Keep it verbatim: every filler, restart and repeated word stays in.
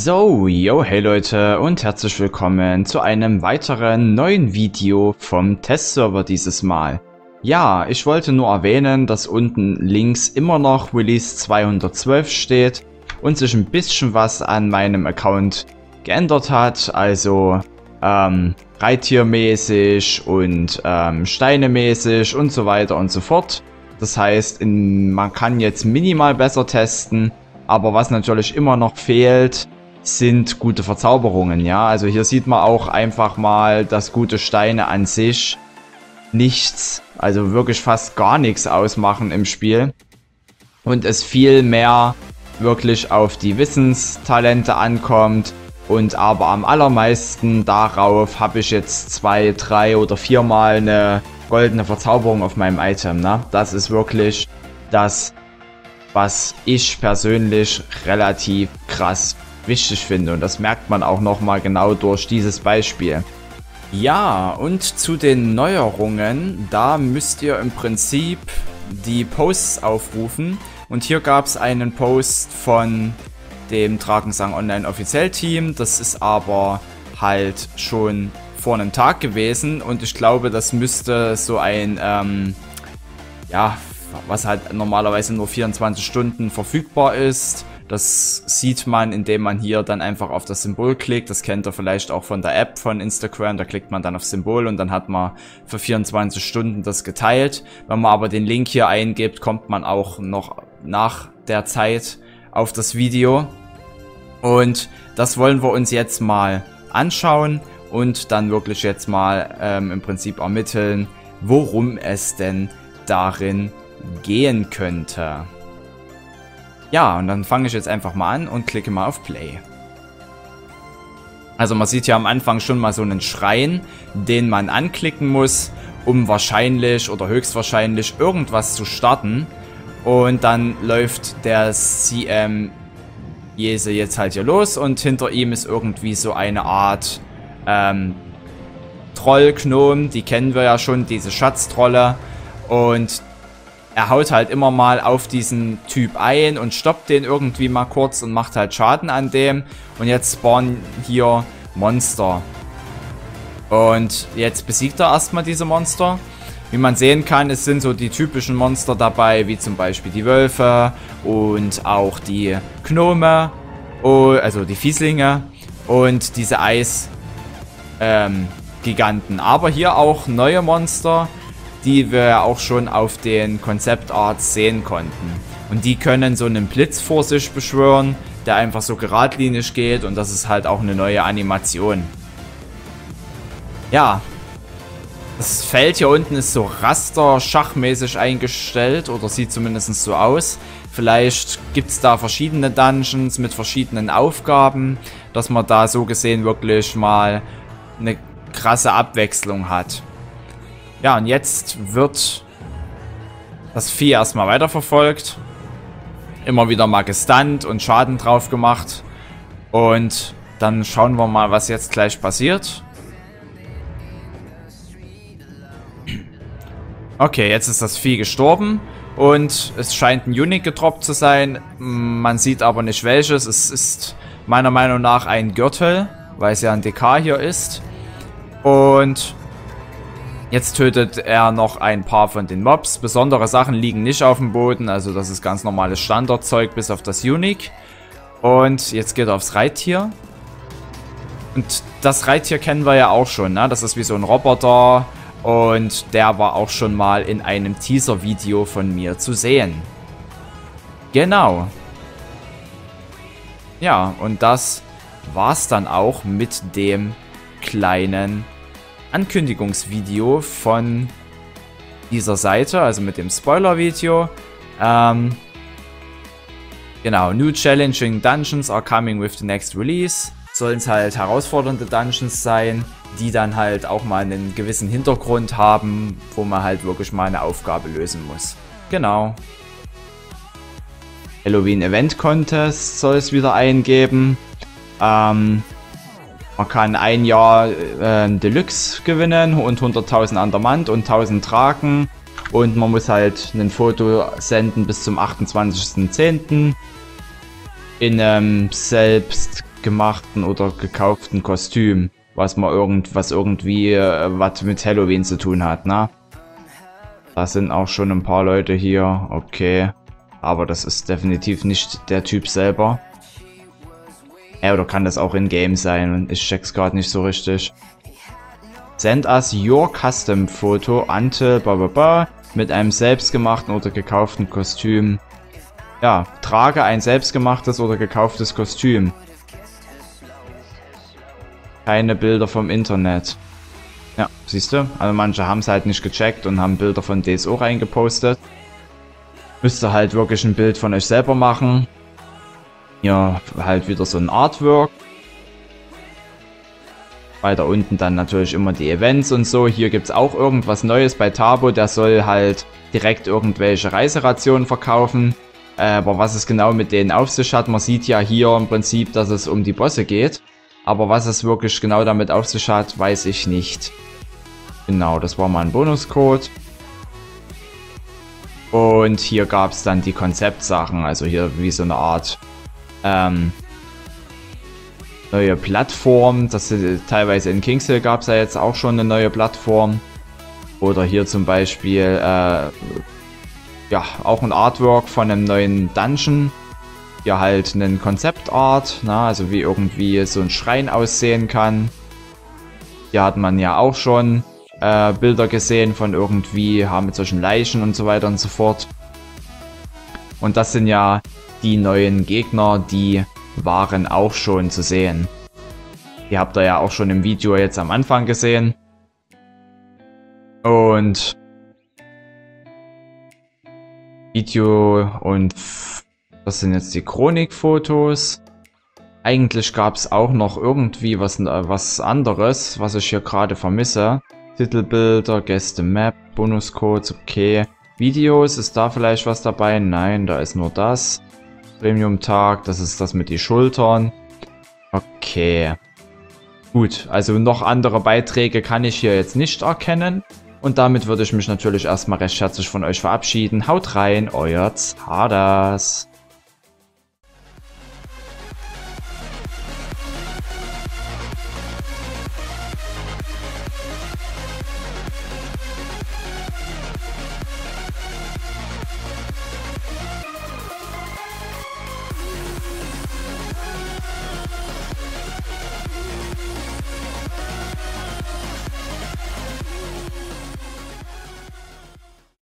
So, yo, hey Leute und herzlich willkommen zu einem weiteren neuen Video vom Testserver dieses Mal. Ja, ich wollte nur erwähnen, dass unten links immer noch Release zweihundertzwölf steht und sich ein bisschen was an meinem Account geändert hat, also ähm, Reitiermäßig und ähm, Steinemäßig und so weiter und so fort. Das heißt, in, man kann jetzt minimal besser testen, aber was natürlich immer noch fehlt, sind gute Verzauberungen, ja. Also hier sieht man auch einfach mal, dass gute Steine an sich nichts, also wirklich fast gar nichts ausmachen im Spiel. Und es viel mehr wirklich auf die Wissenstalente ankommt. Und aber am allermeisten darauf habe ich jetzt zwei, drei oder viermal eine goldene Verzauberung auf meinem Item, ne? Das ist wirklich das, was ich persönlich relativ krass wichtig finde. Und das merkt man auch nochmal genau durch dieses Beispiel. Ja, und zu den Neuerungen, da müsst ihr im Prinzip die Posts aufrufen. Und hier gab es einen Post von dem Drakensang Online Offiziell Team. Das ist aber halt schon vor einem Tag gewesen. Und ich glaube, das müsste so ein, ähm, ja, was halt normalerweise nur vierundzwanzig Stunden verfügbar ist. Das sieht man, indem man hier dann einfach auf das Symbol klickt. Das kennt ihr vielleicht auch von der App von Instagram. Da klickt man dann auf Symbol und dann hat man für vierundzwanzig Stunden das geteilt. Wenn man aber den Link hier eingibt, kommt man auch noch nach der Zeit auf das Video. Und das wollen wir uns jetzt mal anschauen und dann wirklich jetzt mal ähm, im Prinzip ermitteln, worum es denn darin gehen könnte. Ja, und dann fange ich jetzt einfach mal an und klicke mal auf Play. Also man sieht ja am Anfang schon mal so einen Schrein, den man anklicken muss, um wahrscheinlich oder höchstwahrscheinlich irgendwas zu starten. Und dann läuft der C M Jese jetzt halt hier los und hinter ihm ist irgendwie so eine Art ähm, Trollgnom, die kennen wir ja schon, diese Schatztrolle. Und er haut halt immer mal auf diesen Typ ein und stoppt den irgendwie mal kurz und macht halt Schaden an dem. Und jetzt spawnen hier Monster. Und jetzt besiegt er erstmal diese Monster. Wie man sehen kann, es sind so die typischen Monster dabei, wie zum Beispiel die Wölfe und auch die Gnome, also die Fieslinge und diese Eisgiganten. Ähm, Aber hier auch neue Monster, die wir auch schon auf den Konzeptarts sehen konnten. Und die können so einen Blitz vor sich beschwören, der einfach so geradlinig geht, und das ist halt auch eine neue Animation. Ja, das Feld hier unten ist so raster-schachmäßig eingestellt, oder sieht zumindest so aus. Vielleicht gibt es da verschiedene Dungeons mit verschiedenen Aufgaben, dass man da so gesehen wirklich mal eine krasse Abwechslung hat. Ja, und jetzt wird das Vieh erstmal weiterverfolgt. Immer wieder mal gestunt und Schaden drauf gemacht. Und dann schauen wir mal, was jetzt gleich passiert. Okay, jetzt ist das Vieh gestorben. Und es scheint ein Unique gedroppt zu sein. Man sieht aber nicht welches. Es ist meiner Meinung nach ein Gürtel, weil es ja ein D K hier ist. Und jetzt tötet er noch ein paar von den Mobs. Besondere Sachen liegen nicht auf dem Boden. Also das ist ganz normales Standardzeug bis auf das Unique. Und jetzt geht er aufs Reittier. Und das Reittier kennen wir ja auch schon, ne? Das ist wie so ein Roboter. Und der war auch schon mal in einem Teaser-Video von mir zu sehen. Genau. Ja, und das war's dann auch mit dem kleinen Ankündigungsvideo von dieser Seite, also mit dem Spoiler-Video. Ähm, genau, New Challenging Dungeons are coming with the next release. Sollen es halt herausfordernde Dungeons sein, die dann halt auch mal einen gewissen Hintergrund haben, wo man halt wirklich mal eine Aufgabe lösen muss. Genau. Halloween Event Contest soll es wieder eingeben. Ähm... Man kann ein Jahr äh, Deluxe gewinnen und hunderttausend Andermant und tausend Draken. Und man muss halt ein Foto senden bis zum achtundzwanzigsten zehnten in einem selbst selbstgemachten oder gekauften Kostüm, was man irgend, was irgendwie äh, was mit Halloween zu tun hat, ne? Da sind auch schon ein paar Leute hier, okay. Aber das ist definitiv nicht der Typ selber. Ja, oder kann das auch in-game sein und ich check's gerade nicht so richtig. Send us your custom photo until blah blah blah mit einem selbstgemachten oder gekauften Kostüm. Ja, trage ein selbstgemachtes oder gekauftes Kostüm. Keine Bilder vom Internet. Ja, siehst du? Also manche haben es halt nicht gecheckt und haben Bilder von D S O reingepostet. Müsst ihr halt wirklich ein Bild von euch selber machen. Ja, halt wieder so ein Artwork. Weiter unten dann natürlich immer die Events und so. Hier gibt es auch irgendwas Neues bei Tabo. Der soll halt direkt irgendwelche Reiserationen verkaufen. Äh, aber was es genau mit denen auf sich hat, man sieht ja hier im Prinzip, dass es um die Bosse geht. Aber was es wirklich genau damit auf sich hat, weiß ich nicht. Genau, das war mal ein Bonuscode. Und hier gab es dann die Konzeptsachen, also hier wie so eine Art ähm, neue Plattform. Das ist, teilweise in Kings Hill gab es ja jetzt auch schon eine neue Plattform. Oder hier zum Beispiel äh, ja auch ein Artwork von einem neuen Dungeon. Hier halt einen Konzeptart, na, also wie irgendwie so ein Schrein aussehen kann. Hier hat man ja auch schon äh, Bilder gesehen von irgendwie, haben mit solchen Leichen und so weiter und so fort. Und das sind ja die neuen Gegner, die waren auch schon zu sehen. Die habt ihr ja auch schon im Video jetzt am Anfang gesehen. Und Video und das sind jetzt die Chronikfotos. Eigentlich gab es auch noch irgendwie was, was anderes, was ich hier gerade vermisse. Titelbilder, Gäste Map, Bonuscodes, okay. Videos, ist da vielleicht was dabei? Nein, da ist nur das. Premium-Tag, das ist das mit den Schultern. Okay. Gut, also noch andere Beiträge kann ich hier jetzt nicht erkennen. Und damit würde ich mich natürlich erstmal recht herzlich von euch verabschieden. Haut rein, euer Zardas.